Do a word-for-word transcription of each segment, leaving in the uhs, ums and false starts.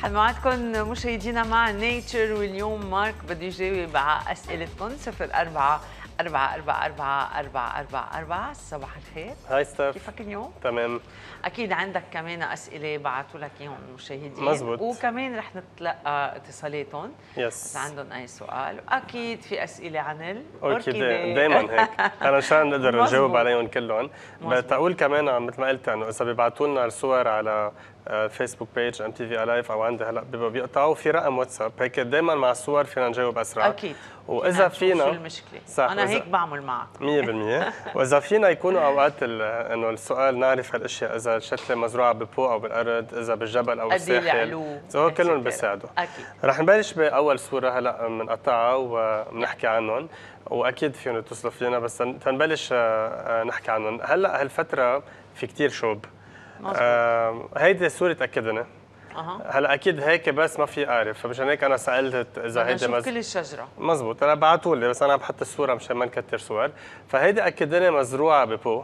معكم مشاهدينا مع نيتشر، واليوم مارك بده يجاوب على اسئلتكم. صفر أربعة أربعة أربعة أربعة أربعة أربعة أربعة. صباح الخير. هاي ستاف، كيفك اليوم؟ تمام. اكيد عندك كمان اسئله بعثوا لك اياهم المشاهدين، مزبوط. وكمان رح نتلقى اتصالاتهم يس اذا عندهم اي سؤال، واكيد في اسئله عن الاوركيدي دائما هيك. انا مشان نقدر نجاوب عليهم كلهم. بتقول كمان مثل ما قلت انه اذا بيبعتوا لنا الصور على فيسبوك بيج ام تي في الايف او عندي هلا بيقطعوا في رقم واتساب، هيك دائما مع الصور فينا نجاوب اسرع. اكيد. واذا فينا شو المشكله؟ صح، انا هيك بعمل معك مية بالمية. واذا فينا يكونوا اوقات انه السؤال نعرف هالاشياء، اذا الشتله مزروعه ببو او بالارض، اذا بالجبل او بالساحل، هو كلهم بيساعدوا. اكيد. رح نبلش باول صوره هلا بنقطعها وبنحكي عنهم، واكيد فيهم يتصلوا فينا، بس تنبلش نحكي عنهم. هلا هالفتره في كثير شوب. آه هيدي الصوره تاكدنا. أه. هلا اكيد هيك بس ما في اعرف، فمشان هيك انا سالت اذا هيدي مز... كل الشجره مزبوط. انا بعثوا لي بس انا بحط الصوره مشان ما نكتر صور. فهيدي اكدنا مزروعه ببو.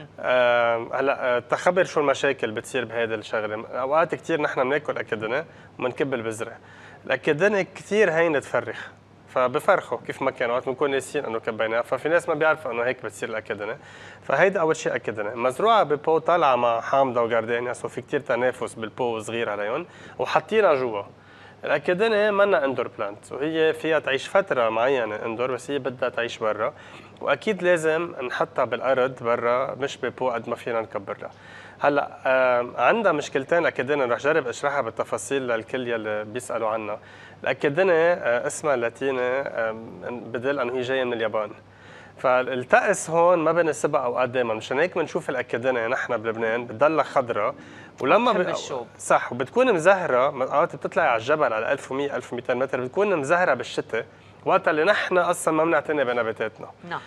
آه هلا تخبر شو المشاكل بتصير بهيدي الشغله. اوقات كثير نحن بناكل اكدنه وبنكب البذره. الاكدنه كثير هينه تفرخ، فبفرخوا كيف ما كانوا، وقت بنكون ناسيين انه كبيناها، ففي ناس ما بيعرفوا انه هيك بتصير الاكدنه. فهيدا اول شيء اكدنه مزروعه ببو، طالعه مع حامضه وجاردينيا، سو في كثير تنافس بالبو صغير عليهم، وحاطينها جوا. الاكدنه منا اندور بلانت، وهي فيها تعيش فتره معينه اندور، بس هي بدها تعيش برا، واكيد لازم نحطها بالارض برا مش ببو قد ما فينا نكبرها. هلا آه عندها مشكلتين الاكدنه، رح جرب اشرحها بالتفاصيل للكل يلي بيسالوا عنها. الاكدنه آه اسمها اللاتيني آه بدل انه هي جايه من اليابان. فالتأس هون ما بنسبها اوقات دائما، مشان هيك بنشوف الاكدنه نحن بلبنان بتضلها خضراء، ولما ب... صح، وبتكون مزهره اوقات بتطلع على الجبل على ألف ومية ألف ومئتين متر، بتكون مزهره بالشتاء وقت اللي نحن اصلا ما بنعتني بنباتاتنا. نعم.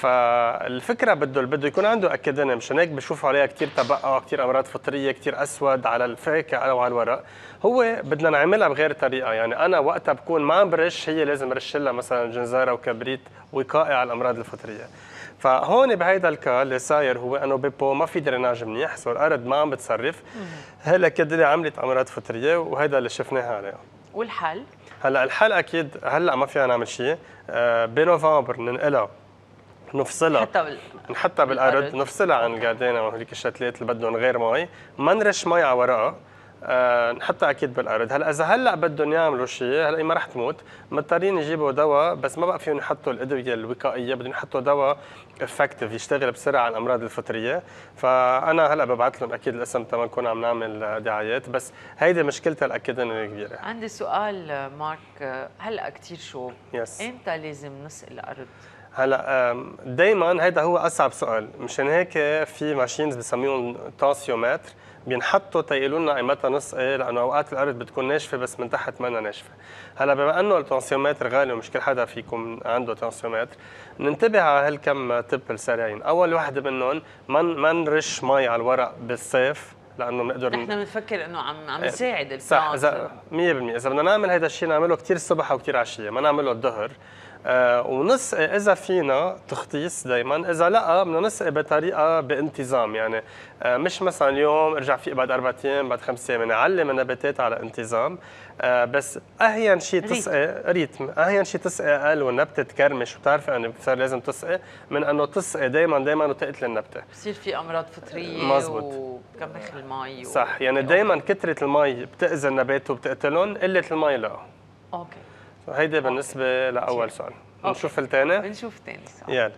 فالفكره بده بده يكون عنده اكدنه، مشان هيك بشوفوا عليها كثير تبقع، كثير امراض فطريه، كثير اسود على الفاكهه او على الورق. هو بدنا نعملها بغير طريقه، يعني انا وقتها بكون ما عم برش، هي لازم رش لها مثلا جنزاره وكبريت وقائي على الامراض الفطريه. فهون بهيدا الكا اللي صاير هو انه ببو ما في دريناج منيح، سو الارض ما عم بتصرف، هالاكدنه عملت امراض فطريه، وهيدا اللي شفناها عليها. والحل؟ هلا الحل اكيد هلا ما فينا نعمل شيء، آه بنوفمبر ننقلها نفصلها، نحطها بال... نحطها بالارض، نفصلها عن الجاردينا وهذيك الشتلات اللي بدهم غير مي، ما نرش مي على ورقها، أه نحطها اكيد بالارض. هلا اذا هلا بدهم يعملوا شيء، هلا ما رح تموت، مضطرين يجيبوا دواء، بس ما بقى فيهم يحطوا الادويه الوقائيه، بدهم يحطوا دواء افكتيف يشتغل بسرعه على الامراض الفطريه. فانا هلا ببعث لهم اكيد الاسم تما نكون عم نعمل دعايات، بس هيدي مشكلتها الاكدنه الكبيره. عندي سؤال مارك، هلا كثير شوب، يس. امتى لازم نسقي الارض؟ هلا دائما هيدا هو اصعب سؤال، مشان هيك في ماشينز بسميهم تانسيومتر بينحطوا تيقولوا لنا ايمتى نسقي، لانه اوقات الارض بتكون ناشفه بس من تحت منا ناشفه. هلا بما انه التانسيومتر غالي ومش كل حدا فيكم عنده تانسيومتر، ننتبه على هالكم تب السريعين. اول وحده منهم ما ما نرش مي على الورق بالصيف، لانه بنقدر نحن بنفكر انه عم عم نساعد البلانت. صح، اذا مية بالمية اذا بدنا نعمل هذا الشيء نعمله كثير الصبح وكثير عشيه، ما نعمله الظهر. آه ونسقي اذا فينا تخطيص دائما، اذا لا بدنا نسقي بطريقه بانتظام، يعني آه مش مثلا اليوم ارجع فيق بعد اربع ايام بعد خمس ايام، نعلم النباتات على انتظام. آه بس اهين شيء تسقي ريتم، اهين شيء تسقي اقل والنبته تكرمش وتعرفي انه صار لازم تسقي، من انه تسقي دائما دائما وتقتل النبته، بصير في امراض فطريه وبكمخ المي و... صح، يعني دائما كثره المي بتاذي النبات وبتقتلهم، قله المي لا. اوكي. هيدا بالنسبه لاول سؤال. نشوف الثاني؟ بنشوف ثاني سؤال. يلا.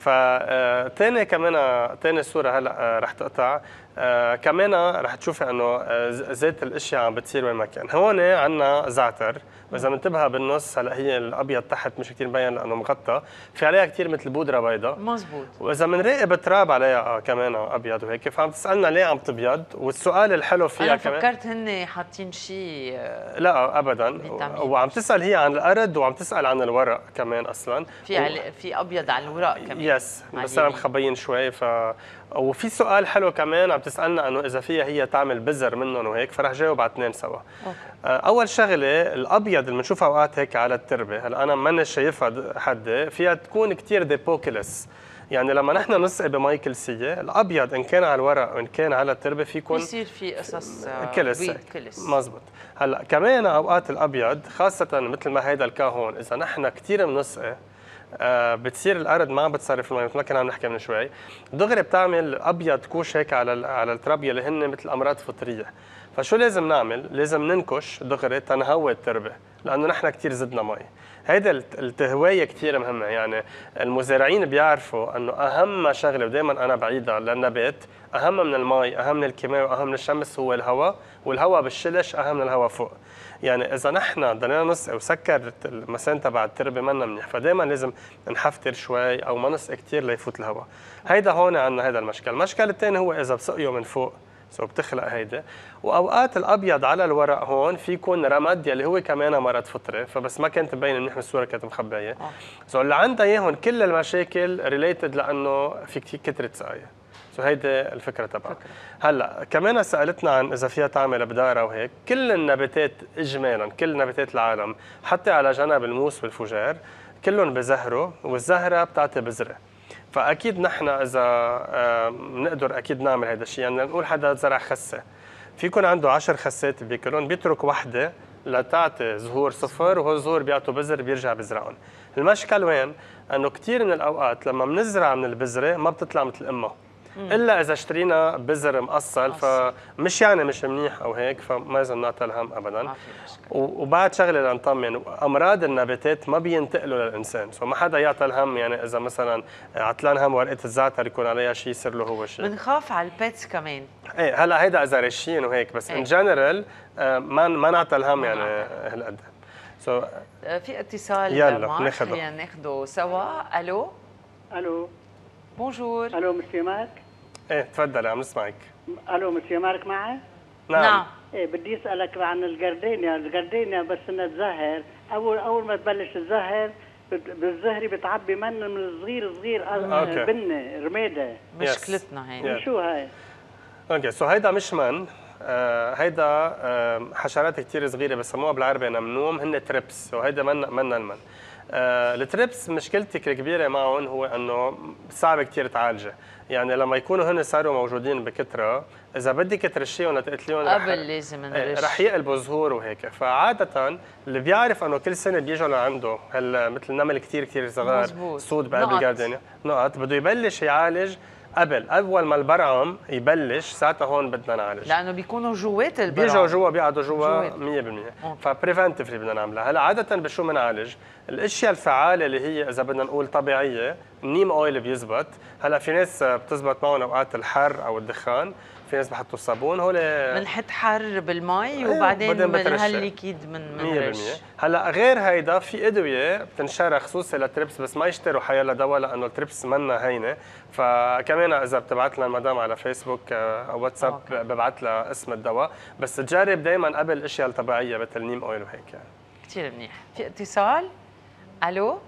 فثاني كمان ثاني صوره هلا رح تقطع، آه كمان رح تشوفي انه آه زيت الاشياء عم بتصير وين ما كان. هون عندنا زعتر، واذا منتبهه بالنص هلا هي الابيض تحت مش كثير مبين لانه مغطى، في عليها كثير مثل بودره بيضاء. مزبوط. واذا بنراقب تراب عليها آه كمان ابيض وهيك، فعم تسالنا ليه عم تبيض، والسؤال الحلو فيها أنا كمان فكرت هن حاطين شيء آه لا ابدا، وعم تسال هي عن الارض وعم تسال عن الورق كمان اصلا، في و... في ابيض على الورق كمان. يس، بس انا مخبيين شوي. ف وفي سؤال حلو كمان عم تسالنا انه اذا فيها هي تعمل بذر منهم وهيك، فرح جاوب على اثنين سوا. أوكي. اول شغله الابيض اللي بنشوفها اوقات هيك على التربه، هلا انا ماني شايفها حد، فيها تكون كثير ديبوكيلس، يعني لما نحن نسقي بمي كلسيه، الابيض ان كان على الورق وان كان على التربه في يكون بيصير في قصص كلس بيض كلس. مزبوط. هلا كمان اوقات الابيض خاصه مثل ما هيدا الكاهون، اذا نحن كثير بنسقي آه بتصير الارض ما عم بتصرف المي مثل ما كنا عم نحكي من شوي، دغري بتعمل ابيض كوش هيك على على الترابيه اللي هن مثل امراض فطريه. فشو لازم نعمل؟ لازم ننكش دغري تنهوي التربه، لانه نحن كثير زدنا مي. هيدا التهويه كثير مهمه، يعني المزارعين بيعرفوا انه اهم شغله، ودائما انا بعيدها للنبات، اهم من المي، اهم من الكيماوي، اهم من الشمس هو الهواء، والهواء بالشلش اهم من الهواء فوق. يعني اذا نحن ضلينا نسقي وسكر المسان تبع التربه منا منيح، فدائما لازم نحفتر شوي او ما نسقي كثير ليفوت الهواء. هيدا هون عندنا هيدا المشكل. المشكل الثاني هو اذا بسقيه من فوق، سو بتخلق هيدا. واوقات الابيض على الورق هون في يكون رمد يلي هو كمان مرض فطري، فبس ما كانت تبين منيح بالصوره، كانت مخبيه. سو اللي عندها اياهم كل المشاكل ريليتد لانه في كثير كثره سقايه. سو هيدي الفكره تبعها. هلا كمان سالتنا عن اذا فيها تعمل بداره وهيك، كل النباتات اجمالا، كل نباتات العالم حتى على جنب الموس والفجار كلهم بزهروا، والزهره بتعطي بذره. فاكيد نحن اذا بنقدر اكيد نعمل هذا الشيء. يعني نقول حدا زرع خسه، في يكون عنده عشر خسات بياكلهم، بيترك وحده لتعطي زهور صفر، وهو الزهور بيعطوا بذر بيرجع بيزرعهم. المشكل وين؟ انه كثير من الاوقات لما بنزرع من البذره ما بتطلع مثل امها، الا اذا اشترينا بذر مقصل، فمش يعني مش منيح او هيك، فما لازم نعطي الهم ابدا. وبعد شغله لنطمن، امراض النباتات ما بينتقلوا للانسان، فما حدا يعطي الهم. يعني اذا مثلا عطلان هم ورقه الزعتر يكون عليها شيء يصير له هو شيء. بنخاف على البيتس كمان. ايه هلا هيدا اذا رشين وهيك، بس ان جنرال ما ما نعطي الهم يعني هالقد. سو في اتصال يلا ناخذه، خلينا ناخذه سوا. الو الو بونجور. الو مسيو مارك. ايه تفضلي عم نسمعك. الو مسيو مارك معي؟ نعم. نعم. ايه بدي اسالك عن الجردينيا، الجردينيا بس انها تزهر، اول اول ما تبلش تزهر بالزهري بتعبي من من الصغير صغير بنه رميده. مشكلتنا هي. شو هاي؟ اوكي سو هيدا مش من، آه هيدا آه حشرات كثير صغيره بسموها بالعربي نمنوم، هن تريبس، وهيدا من من المن. آه التريبس مشكلتك الكبيره معهم هو انه صعب كثير تعالجه. يعني لما يكونوا هن صاروا موجودين بكثره، اذا بدك ترشيهم لتقتليهم قبل لازم نرش، رح يقلبوا زهور وهيك. فعاده اللي بيعرف انه كل سنه بيجوا لعنده هال مثل نمل كثير كثير صغار سود بقلب الجاردينيا نقط، بده يبلش يعالج قبل اول ما البرعم يبلش، ساعتها هون بدنا نعالج، لانه بيكونوا جوات البرعم، بيجوا جوا بيقعدوا جوا مية بالمية. فبريفنتيفلي بدنا نعملها. هلا عاده بشو بنعالج؟ الاشياء الفعاله اللي هي اذا بدنا نقول طبيعيه، النيم اويل بيزبط. هلا في ناس بتزبط معهم اوقات الحر او الدخان، في ناس بحطوا صابون، هول بنحط حر بالمي وبعدين بنهالليكيد من مية بالمية. هلا غير هيدا في ادويه بتنشرى خصوصي للتريبس، بس ما يشتروا حيلا دواء لانه التريبس منا هينه. فكمان اذا بتبعت لنا المدام على فيسبوك او واتساب ببعث لها اسم الدواء، بس تجرب دائما قبل الاشياء الطبيعيه مثل النيم اويل وهيك يعني. كثير منيح. في اتصال؟ الو؟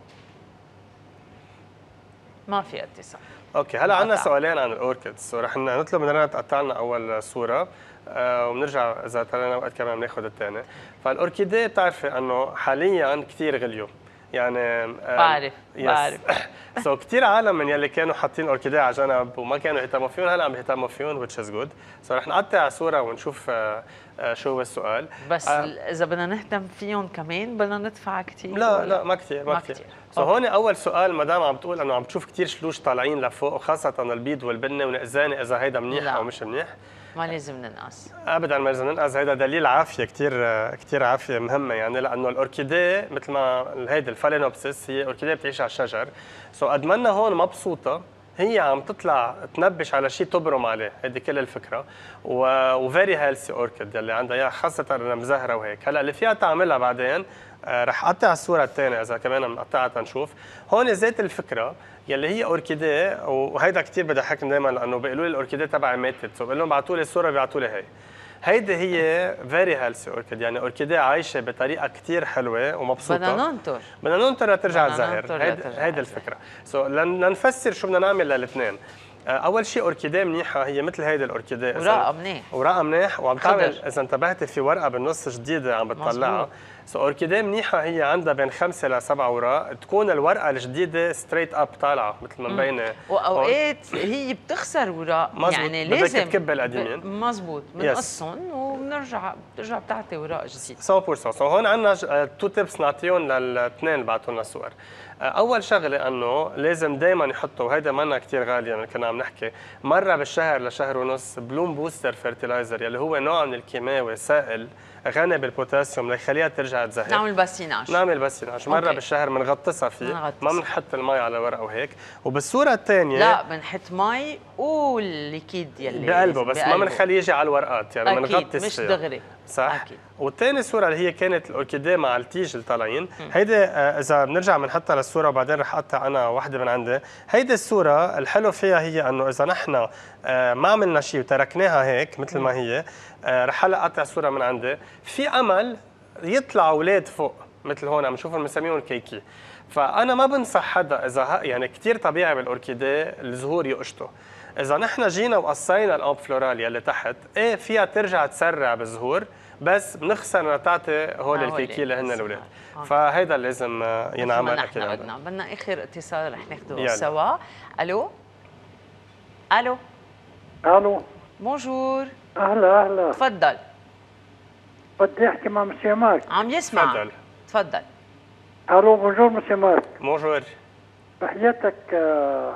ما في اتصال. اوكي هلا عندنا سؤالين عن الاوركيدز، ورح نطلب منها تقطع لنا اول صوره آه وبنرجع اذا طلعنا وقت كمان بناخذ الثاني. فالاوركيديه بتعرفي انه حاليا كثير غليوا، يعني آه بعرف بعرف سو كثير عالم من يلي كانوا حاطين اوركيديه على جنب وما كانوا يهتموا فيهم هلا عم يهتموا فيهم which is good. سو رح نقطع صوره ونشوف آه آه شو هو السؤال. بس آه اذا بدنا نهتم فيهم كمان بدنا ندفع كثير؟ لا لا ما كثير ما, ما كثير. سو هون اول سؤال مدام عم تقول انه عم تشوف كثير شلوش طالعين لفوق، وخاصه البيض والبنه، ونقزاني اذا هيدا منيح لا. او مش منيح. ما لازم ننقص ابدا، ما لازم ننقص. هيدا دليل عافيه كثير كثير عافيه مهمه، يعني لانه الاوركيديه مثل ما هيدي الفالينوبسيس هي اوركيديه بتعيش على الشجر. سو قد ما هون مبسوطه هي عم تطلع تنبش على شيء تبرم عليه، هيدي كل الفكره. وفيري هيلثي اوركيد اللي عندها اياها، خاصه مزهره وهيك. هلا اللي فيها تعملها بعدين آه رح اقطع الصوره الثانيه اذا كمان بنقطعها تنشوف. هون ذات الفكره يلي هي اوركيديه، وهيدا كثير بضحكني دائما لانه بيقولوا لي الاوركيديه تبعي ماتت، سو بقول لهم ابعثوا لي الصوره بيبعثوا لي هي. هيدي هي فيري هيلثي اوركيد، يعني اوركيديه عايشه بطريقه كثير حلوه ومبسوطه. بدنا ننطر بدنا ننطر لترجع تزهر. هيدي الفكره. سو لنفسر شو بدنا نعمل للاثنين. اول شيء اوركيديه منيحه هي مثل هيدي الاوركيديه، ورقه منيح ورقه منيح وعم تعمل، اذا انتبهتي في ورقه بالنص جديده عم بتطلعها. سو اوركيديه منيحه هي عندها بين خمسه لسبع اوراق، تكون الورقه الجديده ستريت اب طالعه مثل ما مبينه. واوقات هي بتخسر اوراق، يعني لازم بدك تكب القديمين. مزبوط، بنقصهم وبنرجع بترجع بتعطي اوراق جديد. مية بالمية. سو هون عندنا تو تيبس نعطيهم للاثنين اللي بعثوا لنا صور. اول شغله انه لازم دائما يحطوا، وهيدا منا كثير غاليه يعني كنا عم نحكي، مره بالشهر لشهر ونص بلوم بوستر فيرتيلايزر يلي هو نوع من الكيماوي سائل غني بالبوتاسيوم ليخليها ترجع تزهر. نعمل باسيناج نعمل باسيناج مره بالشهر، بنغطسها فيه، ما بنحط المي على ورقه وهيك. وبالصوره الثانيه لا بنحط مي والليكيد يلي بقلبه، بس بقلبه. ما بنخليه يجي على الورقات، يعني بنغطس مش دغري. صح. أكيد. والثاني صوره اللي هي كانت الاوركيديه مع التيج اللي طالعين، هيدي آه اذا بنرجع بنحطها للصوره وبعدين رح اقطع انا واحده من عندي. هيدي الصوره الحلو فيها هي انه اذا نحن آه ما عملنا شيء وتركناها هيك مثل ما هي، آه رح هلا اقطع صوره من عندي، في امل يطلعوا اولاد فوق مثل هون عم نشوفهم بنسميهم كيكي. فانا ما بنصح حدا اذا يعني كثير طبيعي بالاوركيديه الزهور يقشطوا. اذا نحن جينا وقصينا الامب فلورال يلي تحت، ايه فيها ترجع تسرع بالزهور، بس بنخسر انها تعطي هول الكيكي اللي هن الاولاد. فهيدا اللي لازم ينعمل اكيد. بدنا بدنا اخر اتصال رح ناخذه سوا. الو الو الو بونجور. اهلا اهلا، تفضل. بدي احكي مع مسيو مارك. عم يسمع. تفضل تفضل. الو بونجور مسيو مارك. بونجور. بحياتك آه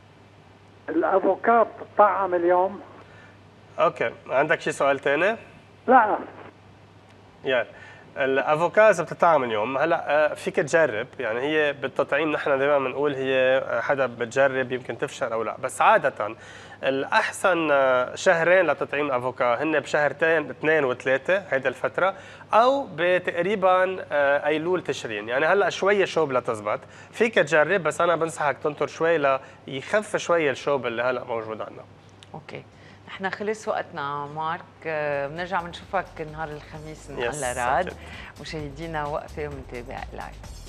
الافوكا بتطعم اليوم؟ اوكي، عندك شي سؤال ثاني؟ لا يلا الافوكا اذا بتطعم اليوم هلا فيك تجرب، يعني هي بالتطعيم نحن دائما بنقول هي حدا بتجرب يمكن تفشل او لا، بس عاده الاحسن شهرين لتطعيم الافوكا هن بشهرتين اثنين وثلاثه هيدا الفتره، او بتقريبا ايلول تشرين، يعني هلا شويه شوب لتزبط، فيك تجرب بس انا بنصحك تنطر شوي ليخف شوي الشوب اللي هلا موجود عندنا. اوكي، نحن خلص وقتنا مارك، بنرجع بنشوفك نهار الخميس على راد. مشاهدينا وقفه ومنتابع لايف.